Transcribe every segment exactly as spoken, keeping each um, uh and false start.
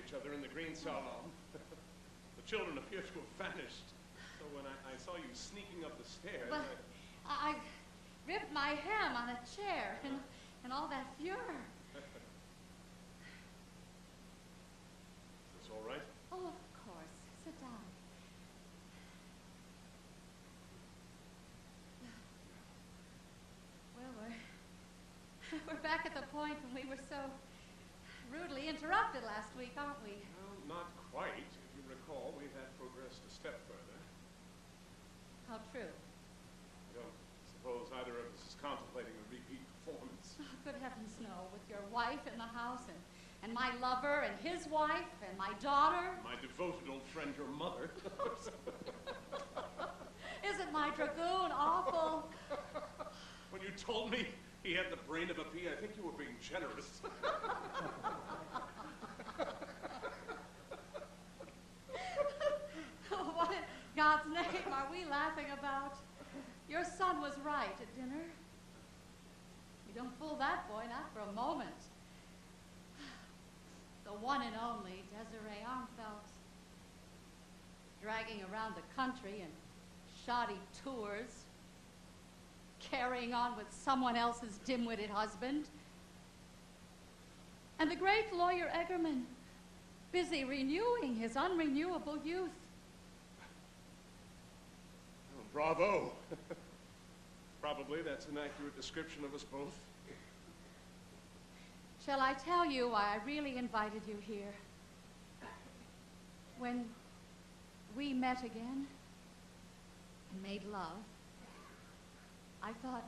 each other in the green salon. The children appear to have vanished. So when I, I saw you sneaking up the stairs, Well, I... I ripped my hem on a chair and, and all that furor. Is this all right? Oh, of course. Sit down. Well, we're, we're back at the point when we were so rudely interrupted last week, aren't we? Well, not quite. If you recall, we had progressed a step further. How true. I don't suppose either of us is contemplating a repeat performance. Oh, good heavens, no. With your wife in the house and, and my lover and his wife and my daughter. My devoted old friend, your mother. Isn't my dragoon awful? When you told me he had the brain of a pea, I think you were being generous. Oh, what in God's name are we laughing about? Your son was right at dinner. You don't fool that boy, not for a moment. The one and only Desirée Armfelt, dragging around the country in shoddy tours, carrying on with someone else's dim-witted husband. And the great lawyer Eggerman, busy renewing his unrenewable youth. Oh, bravo. Probably that's an accurate description of us both. Shall I tell you why I really invited you here? When we met again and made love, I thought,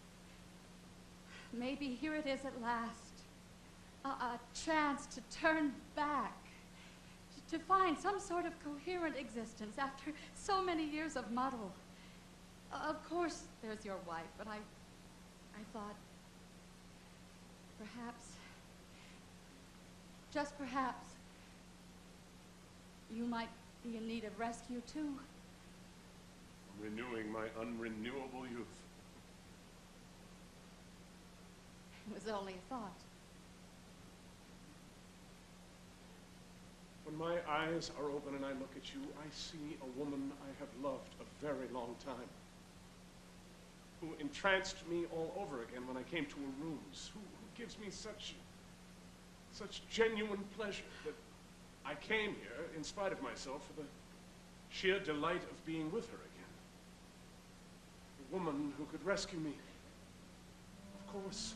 maybe here it is at last, a, a chance to turn back, to, to find some sort of coherent existence after so many years of muddle. Uh, of course, there's your wife, but I, I thought, perhaps, just perhaps, you might be in need of rescue too. I'm renewing my unrenewable youth. It was only a thought. When my eyes are open and I look at you, I see a woman I have loved a very long time, who entranced me all over again when I came to her rooms, who, who gives me such, such genuine pleasure that I came here, in spite of myself, for the sheer delight of being with her again. A woman who could rescue me, of course.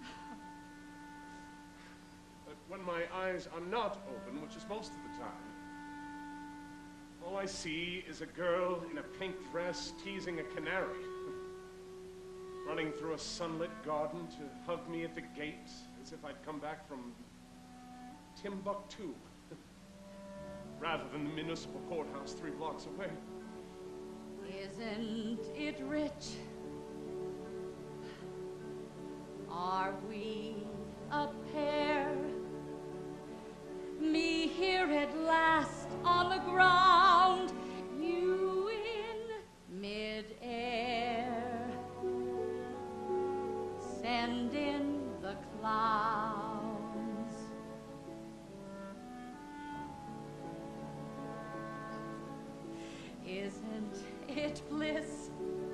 But when my eyes are not open, which is most of the time, all I see is a girl in a pink dress teasing a canary, running through a sunlit garden to hug me at the gate as if I'd come back from Timbuktu, rather than the municipal courthouse three blocks away. Isn't it rich? Are we a pair? Me here at last on the ground, you in mid-air. Send in the clowns. Isn't it bliss?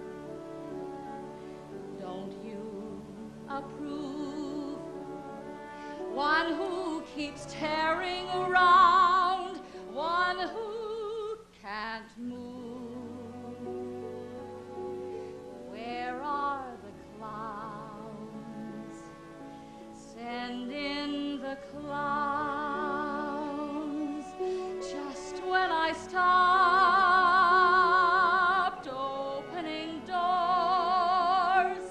Don't you approve? One who keeps tearing around, one who can't move. Where are the clowns? Send in the clowns. Just when I stopped opening doors,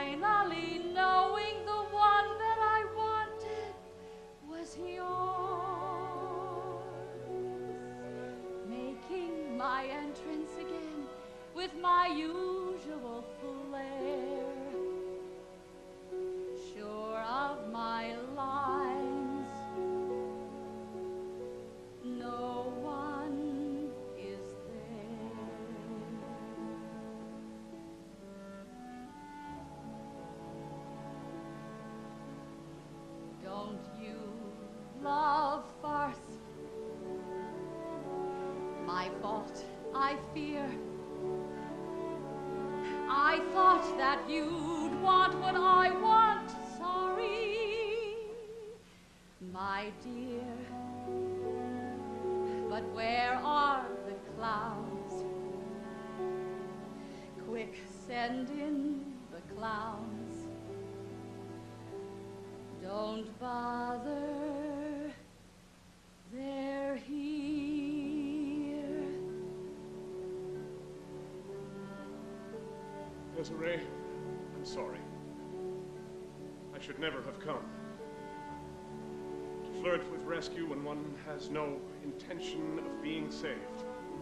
finally knowing the one that I wanted was yours. I thought that you'd want what I want. Sorry, my dear. But where are the clowns? Quick, send in the clowns. Don't bother, they're here. Desirée, I'm sorry. I should never have come. To flirt with rescue when one has no intention of being saved.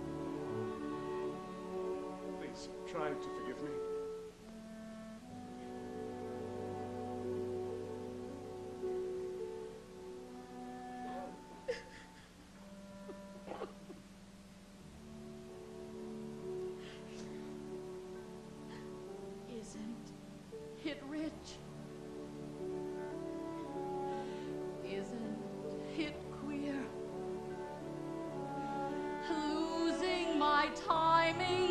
Please, try to forgive me. Isn't it rich? Isn't it queer? Losing my timing